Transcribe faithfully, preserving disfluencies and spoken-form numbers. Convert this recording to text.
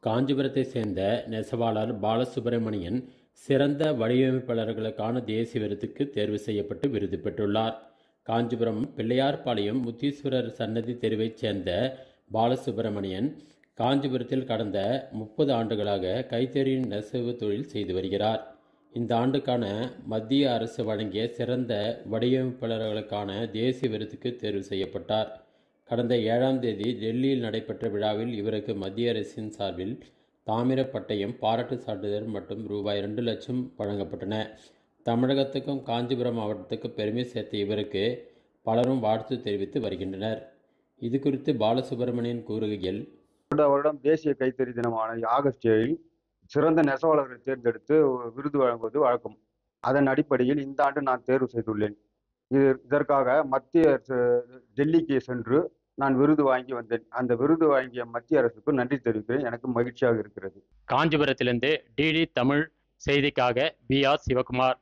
காஞ்சிபுரத்தை சேர்ந்த நெசவாளர் பாலசுப்பிரமணியன் சிறந்த வடிவமைப்பாளர்களுக்கான தேசிய விருதுக்கு தேர்வு செய்யப்பட்டு விருது பெற்றுள்ளார். காஞ்சிபுரம் பிள்ளையார்பாளையம் முத்தீஸ்வரர் சன்னதி தெருவைச் சேர்ந்த பாலசுப்பிரமணியன் காஞ்சிபுரத்தில் கடந்த முப்பது ஆண்டுகளாக கைத்தறி நெசவு தொழில் செய்து வருகிறார். இந்த ஆண்டுக்கான மத்திய அரசு வழங்கிய சிறந்த வடிவமைப்பாளர்களுக்கான தேசிய விருதுக்கு தேர்வு செய்யப்பட்டார். கடந்த ஏழாம் தேதி டெல்லியில் நடைபெற்ற விழாவில் இவருக்கு மத்திய அரசின் சார்பில் தாமிர பட்டயம், பாராட்டு சான்றிதழ் மற்றும் ரூபாய் இரண்டு லட்சம் வழங்கப்பட்டன. தமிழகத்துக்கும் காஞ்சிபுரம் மாவட்டத்துக்கும் பெருமை சேர்த்த இவருக்கு பலரும் வாழ்த்து தெரிவித்து வருகின்றனர். இது குறித்து பாலசுப்பிரமணியன் கூறுகையில், வருடம் தேசிய கைத்தறி தினமான ஆகஸ்ட் ஏழில் சிறந்த நெசவாளர்களை தேர்ந்தெடுத்து விருது வழங்குவது வழக்கம். அதன் அடிப்படையில் இந்த ஆண்டு நான் தேர்வு செய்துள்ளேன். இது இதற்காக மத்திய அரசு டெல்லிக்கு சென்று நான் விருது வாங்கி வந்தேன். அந்த விருது வாங்கிய மத்திய அரசுக்கு நன்றி தெரிவிக்கிறேன். எனக்கு மகிழ்ச்சியாக இருக்கிறது. காஞ்சிபுரத்திலிருந்து டிடி தமிழ் செய்திக்காக பி ஆர் சிவகுமார்.